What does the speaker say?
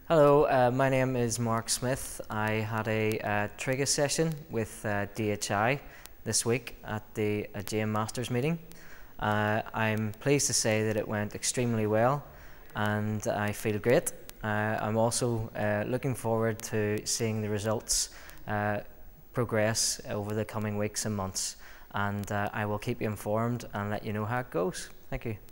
Hello, my name is Mark Smith. I had a TRIGA session with DHI this week at the GM Masters meeting. I'm pleased to say that it went extremely well and I feel great. I'm also looking forward to seeing the results progress over the coming weeks and months, and I will keep you informed and let you know how it goes. Thank you.